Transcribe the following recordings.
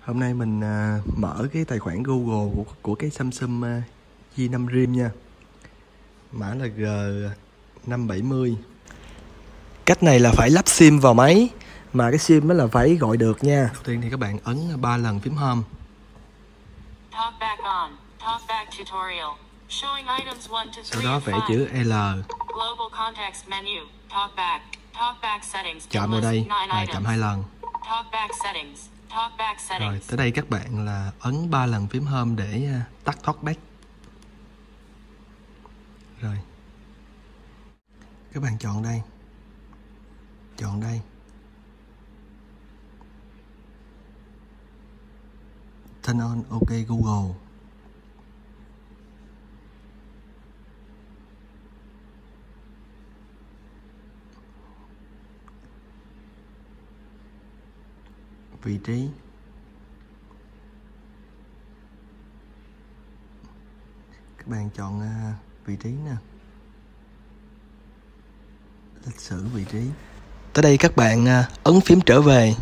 Hôm nay mình mở cái tài khoản Google của cái Samsung J5 Rim nha. Mã là G570. Cách này là phải lắp sim vào máy, mà cái sim đó là phải gọi được nha. Đầu tiên thì các bạn ấn 3 lần phím Home. Sau đó vẽ chữ L. Chạm vào đây và chạm 2 lần. Rồi tới đây các bạn là ấn 3 lần phím Home để tắt Talkback. Rồi các bạn chọn đây, turn on OK Google. Vị trí, các bạn chọn vị trí nè, lịch sử vị trí. Tới đây các bạn ấn phím trở về.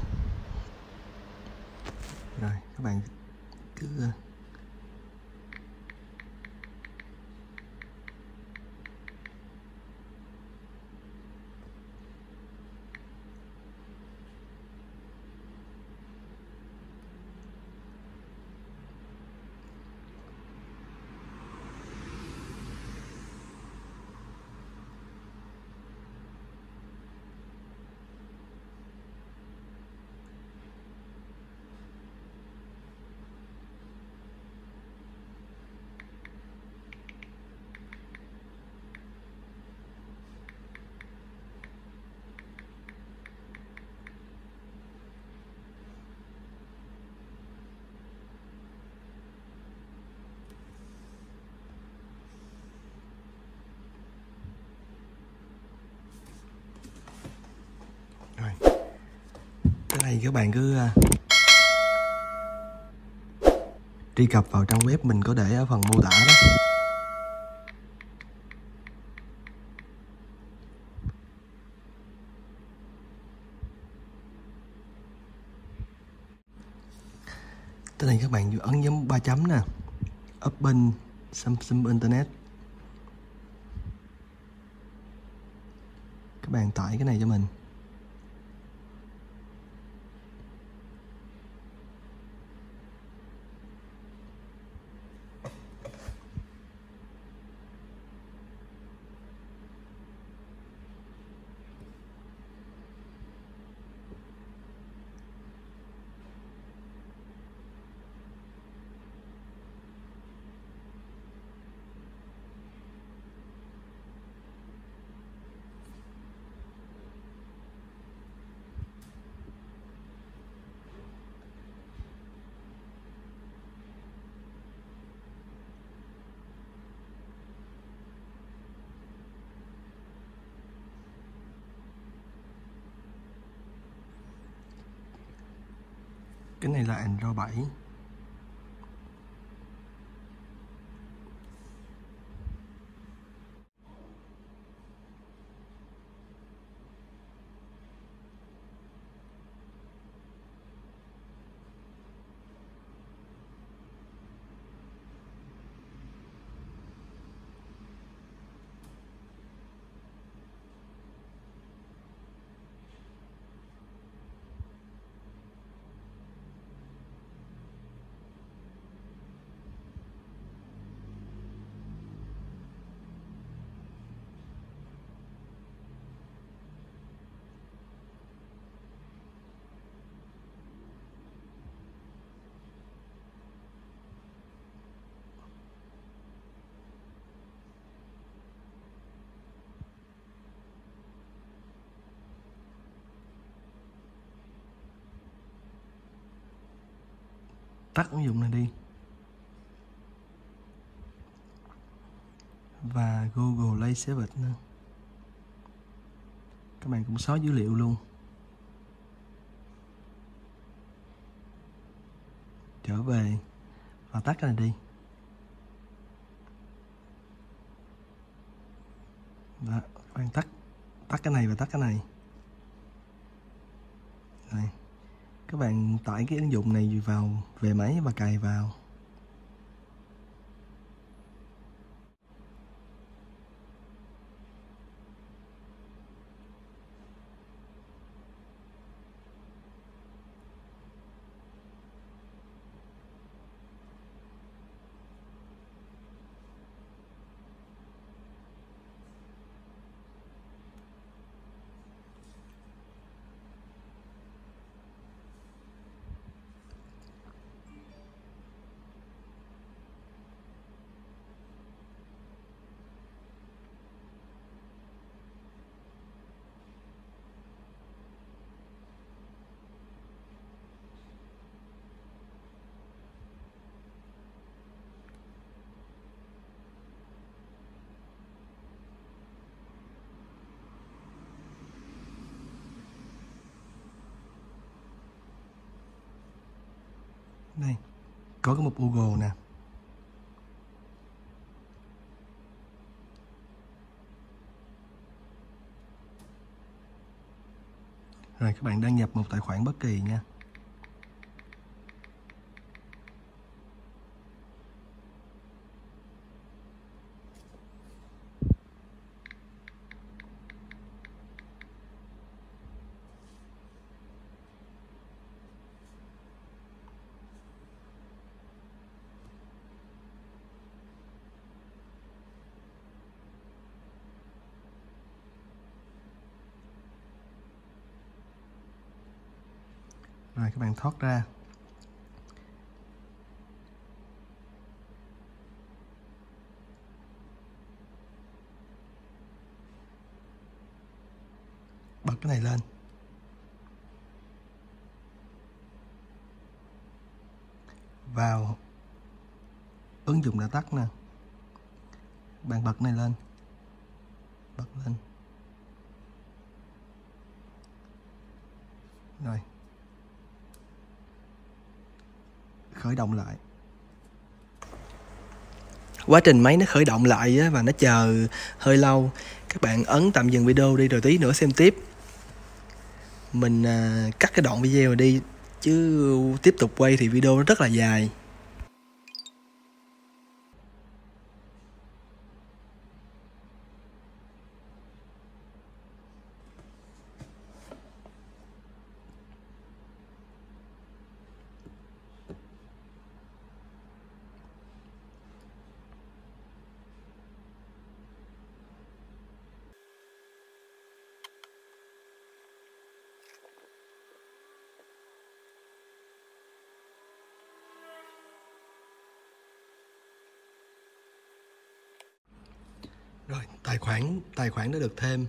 Rồi các bạn cứ cái này các bạn cứ truy cập vào trang web mình có để ở phần mô tả đó. Tới đây các bạn ấn nhấn 3 chấm nè, Open Samsung Internet. Các bạn tải cái này cho mình. Cái này là Android 7. Tắt ứng dụng này đi. Và Google Play Service nữa. Các bạn cũng xóa dữ liệu luôn. Trở về và tắt cái này đi. Đó, các bạn tắt cái này và tắt cái này. Rồi. Các bạn tải cái ứng dụng này vào về máy và cài vào. Đây, có cái mục Google nè. Rồi các bạn đăng nhập một tài khoản bất kỳ nha. Rồi các bạn thoát ra. Bật cái này lên. Vào ứng dụng đã tắt nè. Bạn bật này lên. Bật lên. Rồi. Khởi động lại. Quá trình máy nó khởi động lại á, và nó chờ hơi lâu. Các bạn ấn tạm dừng video đi rồi tí nữa xem tiếp. Mình cắt cái đoạn video đi chứ tiếp tục quay thì video nó rất là dài. Rồi, tài khoản đã được thêm.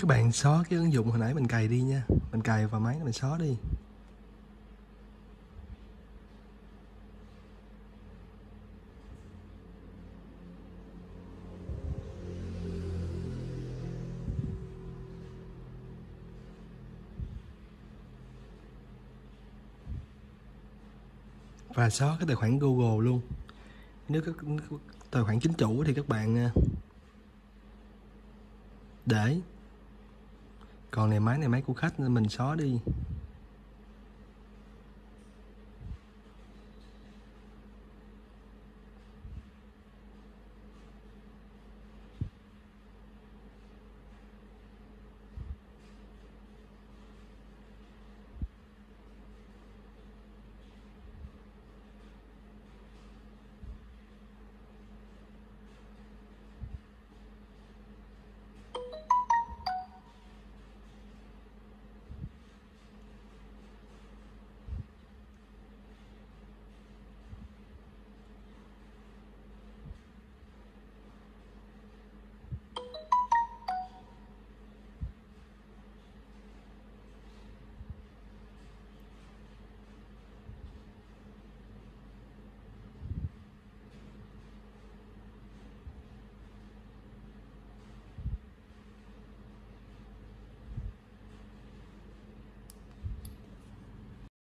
Các bạn xóa cái ứng dụng hồi nãy mình cài đi nha. Mình cài vào máy mình xóa đi. Và xóa cái tài khoản Google luôn. Nếu các tài khoản chính chủ thì các bạn để. Còn này máy của khách nên mình xóa đi.